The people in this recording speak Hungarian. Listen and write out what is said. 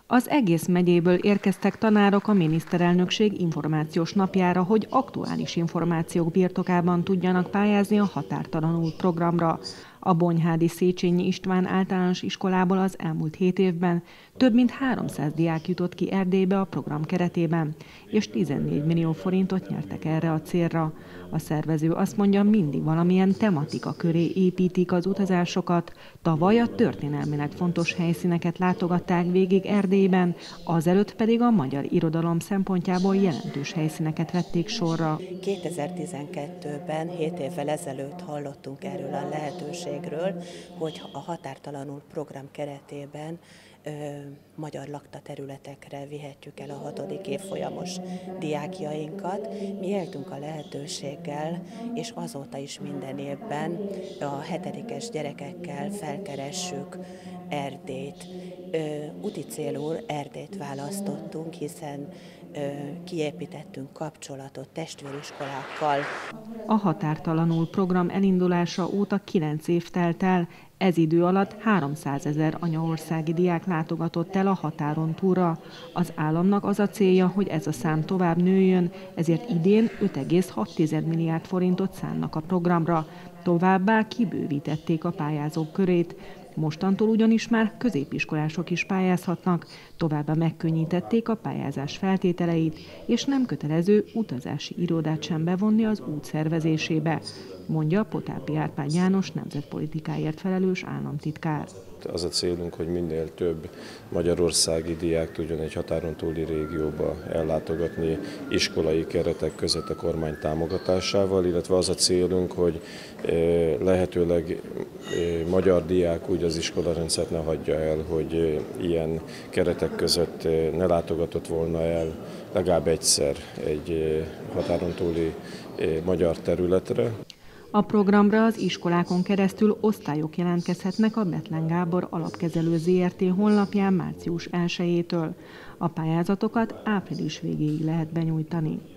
Az egész megyéből érkeztek tanárok a miniszterelnökség információs napjára, hogy aktuális információk birtokában tudjanak pályázni a Határtalanul programra. A Bonyhádi Széchenyi István általános iskolából az elmúlt 7 évben több mint 300 diák jutott ki Erdélybe a program keretében, és 14 millió forintot nyertek erre a célra. A szervező azt mondja, mindig valamilyen tematika köré építik az utazásokat. Tavaly a történelmileg fontos helyszíneket látogatták végig Erdélyben, azelőtt pedig a magyar irodalom szempontjából jelentős helyszíneket vették sorra. 2012-ben, 7 évvel ezelőtt hallottunk erről a lehetőségről, hogy a Határtalanul program keretében magyar lakta területekre vihetjük el a 6. évfolyamos diákjainkat. Mi éltünk a lehetőséggel, és azóta is minden évben a 7-es gyerekekkel felkeressük Erdélyt. Úti célul Erdélyt választottunk, hiszen kiépítettünk kapcsolatot testvériskolákkal. A Határtalanul program elindulása óta 9 év telt el. Ez idő alatt 300 000 anyaországi diák látogatott el a határon túlra. Az államnak az a célja, hogy ez a szám tovább nőjön, ezért idén 5,6 milliárd forintot szánnak a programra. Továbbá kibővítették a pályázók körét. Mostantól ugyanis már középiskolások is pályázhatnak, továbbá megkönnyítették a pályázás feltételeit, és nem kötelező utazási irodát sem bevonni az út szervezésébe, mondja Potápi Árpád János nemzetpolitikáért felelős államtitkár. Az a célunk, hogy minél több magyarországi diák tudjon egy határon túli régióba ellátogatni iskolai keretek között a kormány támogatásával, illetve az a célunk, hogy lehetőleg magyar diák úgy az iskolarendszert ne hagyja el, hogy ilyen keretek között ne látogatott volna el legalább egyszer egy határon túli magyar területre. A programra az iskolákon keresztül osztályok jelentkezhetnek a Bethlen Gábor Alapkezelő Zrt. Honlapján március 1-től. A pályázatokat április végéig lehet benyújtani.